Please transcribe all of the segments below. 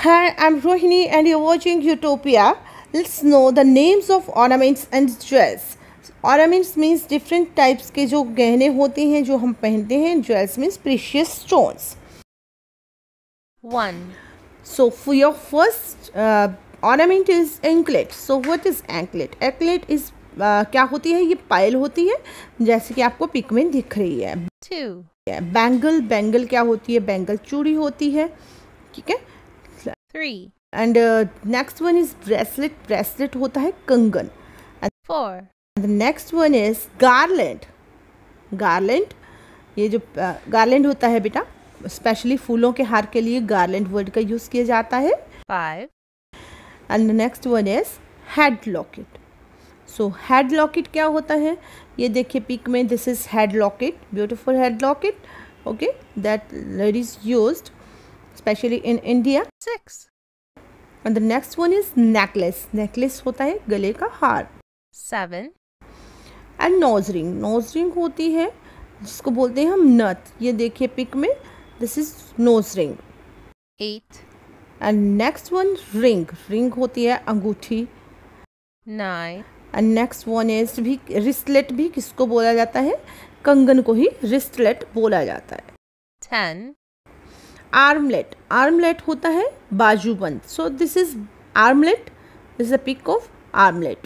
Hi, I'm Rohini and you're watching Utopia. Let's know the names of ornaments and jewels. Ornaments means different types के जो गहने होते हैं जो हम पहनते हैं. Jewels means precious stones. 1. So for your first ornament is anklet. So what is anklet? Anklet is क्या होती है? ये पायल होती है जैसे कि आपको पिक में दिख रही है. 2. बैंगल, बैंगल क्या होती है? बैंगल चूड़ी होती है. ठीक है. 3. And next one is bracelet. Bracelet होता है कंगन. 4. The next one is garland. Garland, ये जो गार्लैंड होता है बेटा, स्पेशली फूलों के हार के लिए गार्लैंड वर्ड का यूज किया जाता है. 5. And the next one is head locket. So head locket क्या होता है? ये देखिए पिक में, this is head locket, beautiful head locket. Okay, that ladies used specially in India. 6. And the next one is necklace. Necklace होता है गले का हार. 7. And nose ring. Nose ring होती है जिसको बोलते हैं हम नथ. ये देखिए पिक में, this is nose ring. 8. And next one ring. Ring होती है अंगूठी. 9. And next one is भी wristlet. भी किसको बोला जाता है? कंगन को ही wristlet बोला जाता है. 10. आर्मलेट. आर्मलेट होता है बाजूबंद. So this is armlet. This is a pic of armlet.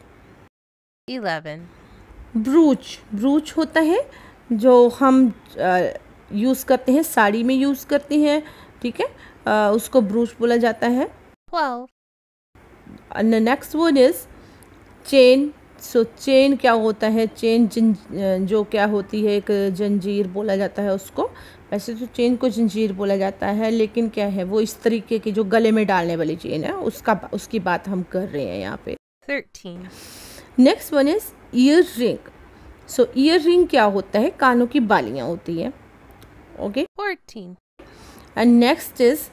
11. Brooch. Brooch होता है जो हम यूज़ करते हैं, साड़ी में यूज़ करते हैं. ठीक है, उसको ब्रूच बोला जाता है. 12. And next one is chain. So chain क्या होता है? चेन जो क्या होती है, एक जंजीर बोला जाता है उसको. वैसे तो चेन को जंजीर बोला जाता है, लेकिन क्या है, वो इस तरीके की जो गले में डालने वाली चेन है, उसकी बात हम कर रहे हैं यहाँ पे. 13. Next one is earring. So earring क्या होता है? कानों की बालियाँ होती है. Okay. 14. And next is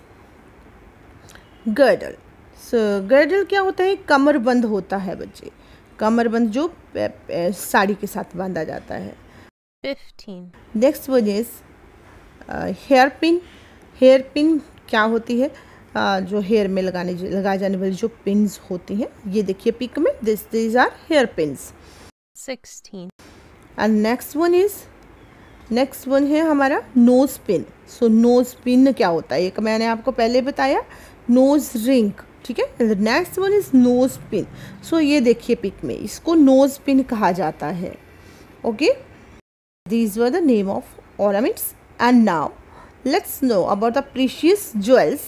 girdle. So girdle क्या होता है? कमरबंद होता है बच्चे. कमरबंद जो साड़ी के साथ बांधा जाता है. 15. Next one is hairpin. Hairpin क्या होती है? जो हेयर में लगाए जाने वाली जो पिन्स होती हैं. ये देखिए पिक में, these are hairpins. 16. And next one है हमारा nose pin. So nose pin क्या होता है? एक मैंने आपको पहले बताया, नोज रिंग. ठीक है. Next one is nose pin. So ये देखिए पिक में, इसको नोज पिन कहा जाता है. Okay, these were the name of ornaments. And now let's know about the precious jewels.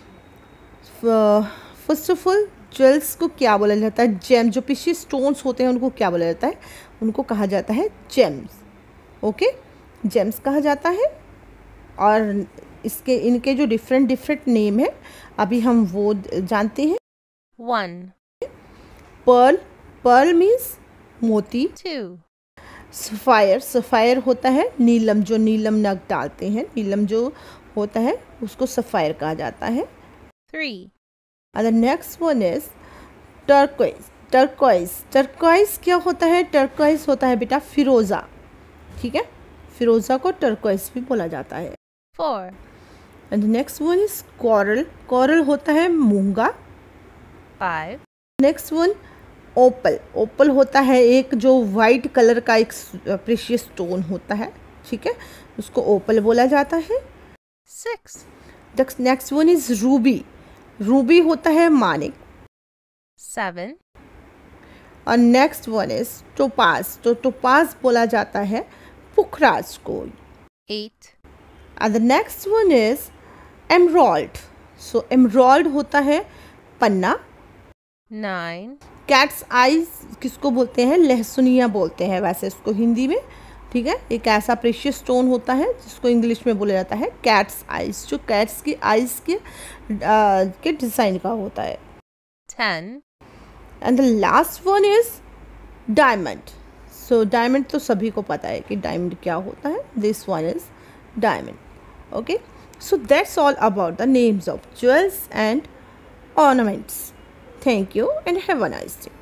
First of all, jewels को क्या बोला जाता है? जेम. जो precious stones होते हैं उनको क्या बोला जाता है? उनको कहा जाता है gems. ओके, gems कहा जाता है. और इनके जो डिफरेंट नेम है अभी हम वो जानते हैं. 1. पर्ल. पर्ल मीन्स मोती. 2. सफ़ायर. सफ़ायर होता है नीलम. जो नीलम नग डालते हैं, नीलम जो होता है उसको सफ़ायर कहा जाता है. 3. और the next one is turquoise. Turquoise. Turquoise क्या होता है? टर्कोइज होता है बेटा फिरोज़ा. ठीक है, फिरोज़ा को टर्कोइज भी बोला जाता है. 4. And the next one is coral. Coral होता है मूंगा. 5. नेक्स्ट वन ओपल. ओपल होता है एक जो वाइट कलर का एक प्रेशियस स्टोन होता है. ठीक है, उसको ओपल बोला जाता है. 6. Next one is ruby. Ruby होता है मानिक. 7. और नेक्स्ट वन इज टोपाज. तो टोपाज बोला जाता है पुखराज को. 8. And the next one is emerald. So emerald होता है पन्ना. 9. कैट्स आइज किसको बोलते हैं? लहसुनिया बोलते हैं वैसे इसको हिंदी में. ठीक है, एक ऐसा प्रेशियस स्टोन होता है जिसको इंग्लिश में बोला जाता है कैट्स आइज, जो कैट्स की आइज के डिज़ाइन का होता है. 10. And the last one is diamond. So diamond तो सभी को पता है कि डायमंड क्या होता है. This one is diamond. Okay, so that's all about the names of jewels and ornaments. Thank you and have a nice day.